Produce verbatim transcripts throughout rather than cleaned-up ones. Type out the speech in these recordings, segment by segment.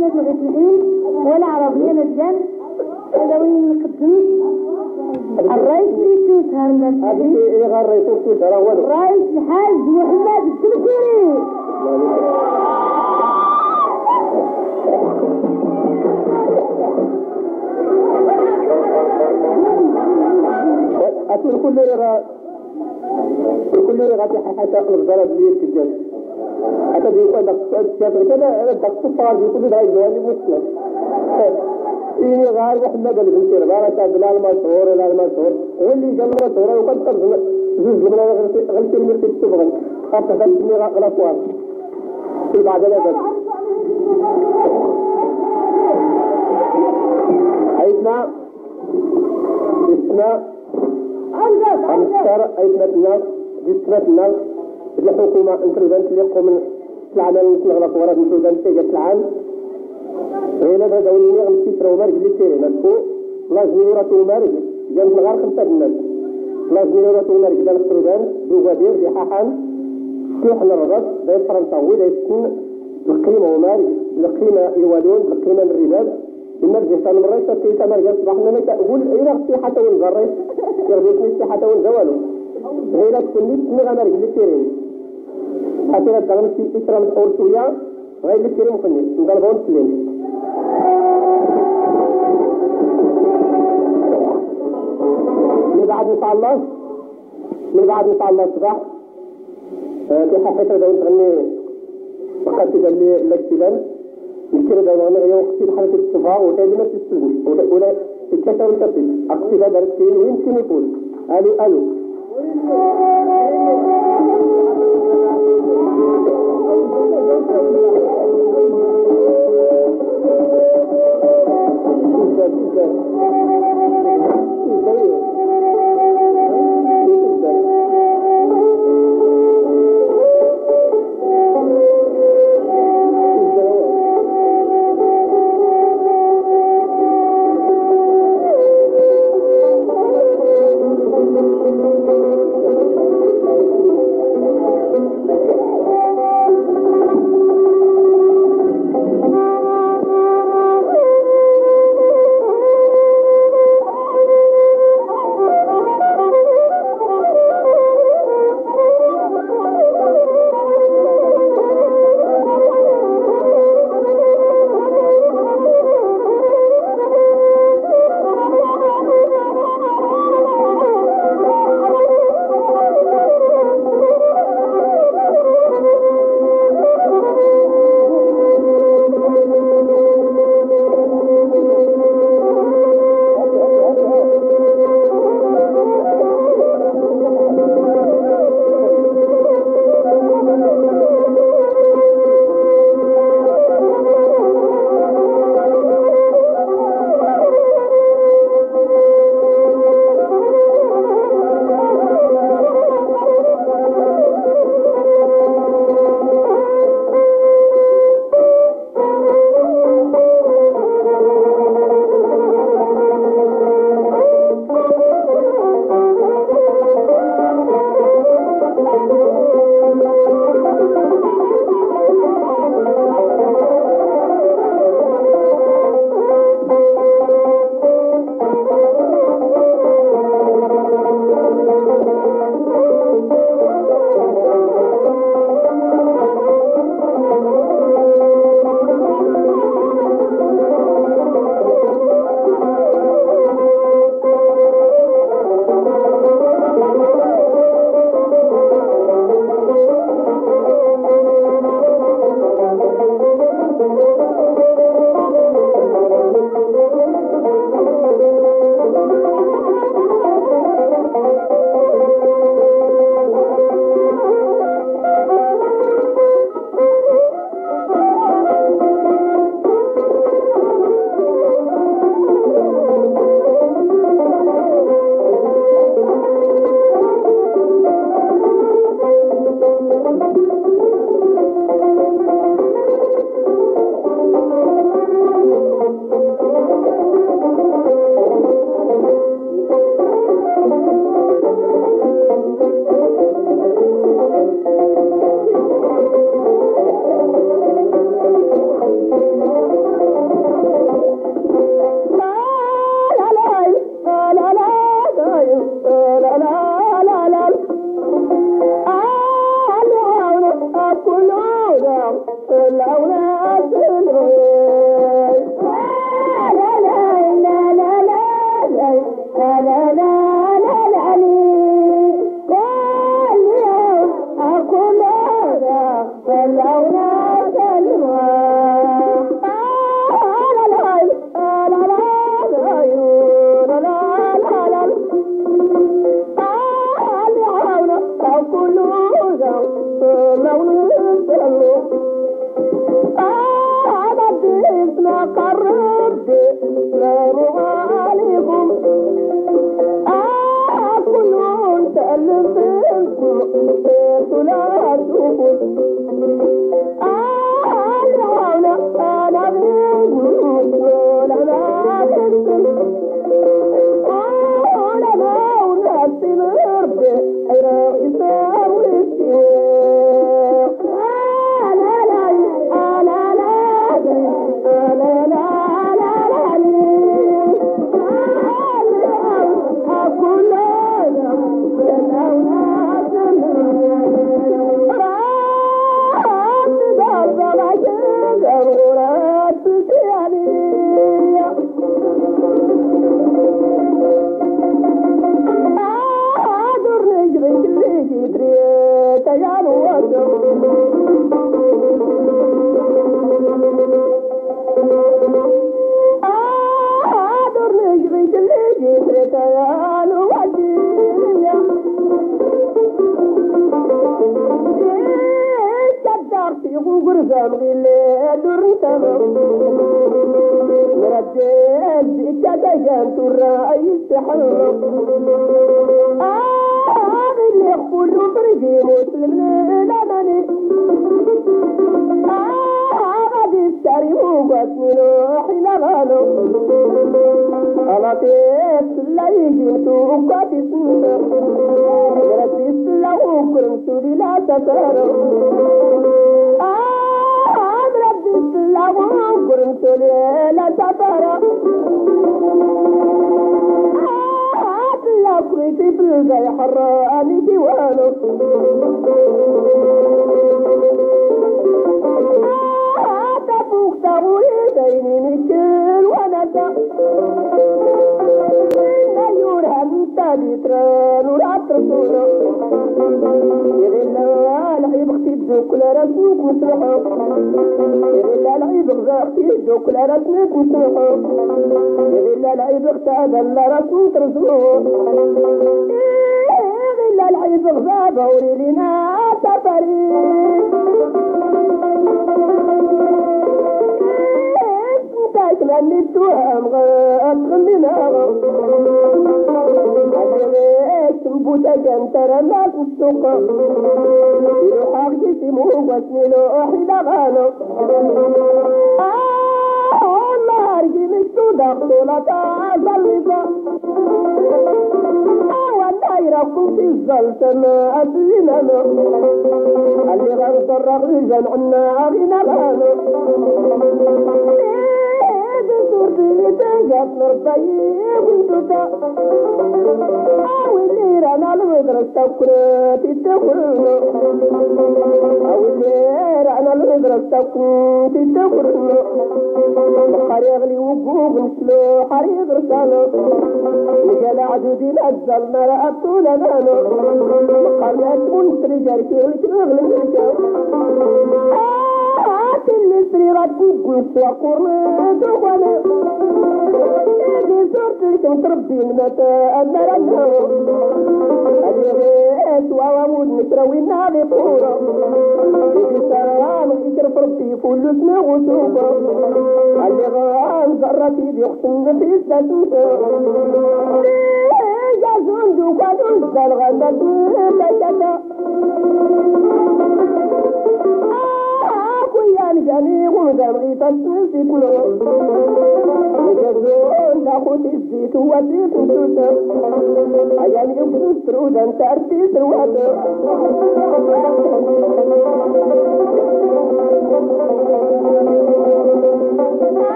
ناس الحين ولا عربية نجان هذا وين القديس الرئيس في تسهر الناس هذه إيه غير الرئيس في تسهر هو الرئيس الحاج محمد السلكيري أتون كل رغا كل رغا في حتى الضرب ليه تجد حتى بيقول لك الشافعي كذا أنا دكتور بيقول ده يجواني مسلم إيه غير محمد اللي بنصير بارك بلال مشهور بلال مشهور واللي جل مشهور وقد ترجم جزء من غلط المرتب تبغى خاصة تسمي غلط واحد في بعد الأبد أيضا اسمه أمسر أيضا الناس جسمة الناس الحكومة انترودنت اللي يقوم من العمل مثل غلط ورد انترودنت في العام غير هذا دولي غمسي ترومارج اللي تيري نسكو لا زيورة ومارج جنب الغار خمسة الناس لا زيورة ومارج دال السودان دوغادير في حاحان سيح للرغب دا فرنساوي دا يكون القيمة ومارج القيمة يوالون القيمة من الرباب المرجع كان من الرئيس كي تمرجع صباحنا نتا أقول إيه نغسي حتى ونزري يغبيت نسي حتى ونزوالو غير تكون نسي غمارج اللي تيرين حتى ندغم في إسرام الحور سوريا غير اللي تيرين مخني نقلبون سلين من بعد نطع الله من بعد نطع الله الصباح في حقيقة دون تغني فقط تدلي الاكتلال يمكن دون غير وقت حركة الصباح وتجمع السلم ولا الكسر الكثير اقتلال درسين ويمكن يقول ألو ألو الأولاد لا لا لا لا لا لا لا لا لا كل يوم أقول هذا فالأولاد قرب السلام عليكم كلهم تألفكم لا تشوفوا العونة أنا بيكم ولا لا تسلم ولا ما ونفسي مربي حيرا يساوي الشيخ لا لا لا لا لا لا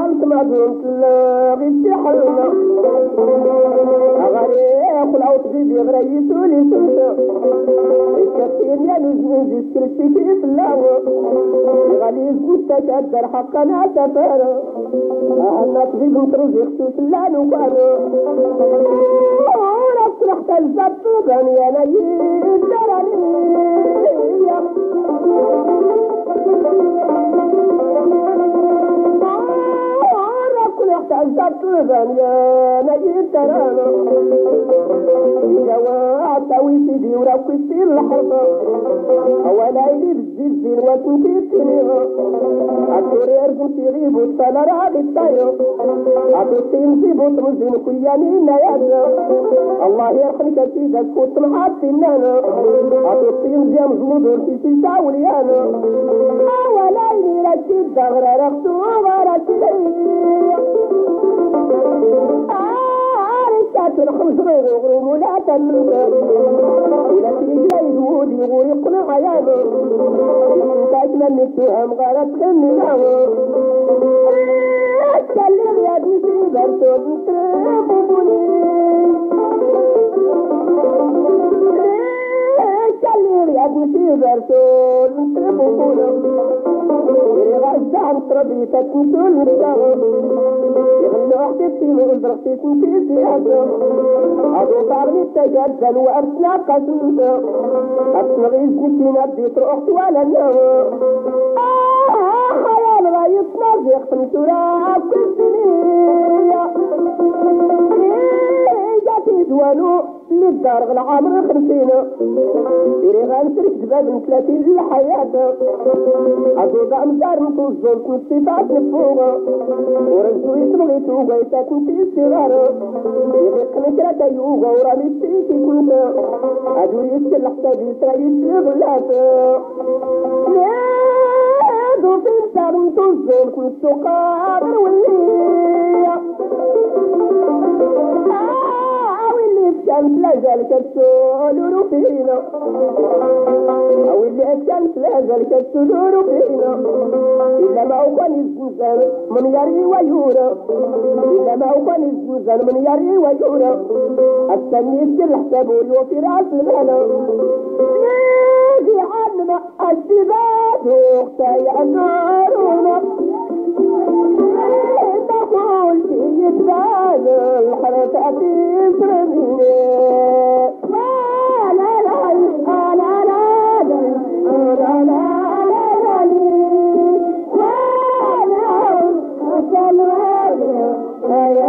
أنت ما دمت غير حلنا أغاريق والعوط بيدي غريت ولي سلسة الكثير يا نزنزي سكرتي في اللاوة غالي زبطة كدر حقنا سفارة أهلنا طبيب مترزي خصوص اللان وقارة ورا فرحت الزبط باني أنا يدراني تعزت بنيا نجيت ترانا جوا تويتي وراك في الحرب ولا يدي بالزين وكنتي تنيها أكوري أرجنتي غيب وصلر هذه الطير أكورتي نسيب وترزين كياني نيانا الله يرحمك سيدك كنت محاط النانا أكورتي نزيام زمود ورتي ساوليانا ولا يدي رشيد دغرة رختو وغارتي الخمس غير ولا تمنى إلى تريجي الودي ويقنع عيانا تاجنا نتهم غارت خمنا أتكلم يا بنتي برتون تربوني أتكلم يا بنتي برتون تربوني غزة تربيتك نسول نتشاغل يغلو حدثي نقول برختي كنتي سياسة أدو صارني التجدل وأرسنا قسمته أتنغيز نكينا بديت رؤحت ولا نهو آه خيال غايصنا زيختم تراب كالسنية جاتي دوانو للدار غالعامر خمسينة إلي غانسرك دباب من ثلاثين للحياة أدو دعم دار متوزن كنت صفات نفوغة ورجو يسمغي توغا يساكن في الصغار يغيق نكرة يوغا ورامي السيكي كنت أدو يسكن لحسابي سرايس لغلات لادو في الدار متوزن كنت قادر وليا كانت لا زالك السرور فينا أو اللي كانت لا زالك السرور فينا إلا ما هو كان الزنزان من يري ويورا إلا ما هو كان الزنزان من يري ويورا التنيس الحساب وفي رأس المانا نيجي عنا الشباب وقتاي النارنا نقول في يتبال الحركة تسرني لا لا لا لا لا لا لا لا لا لا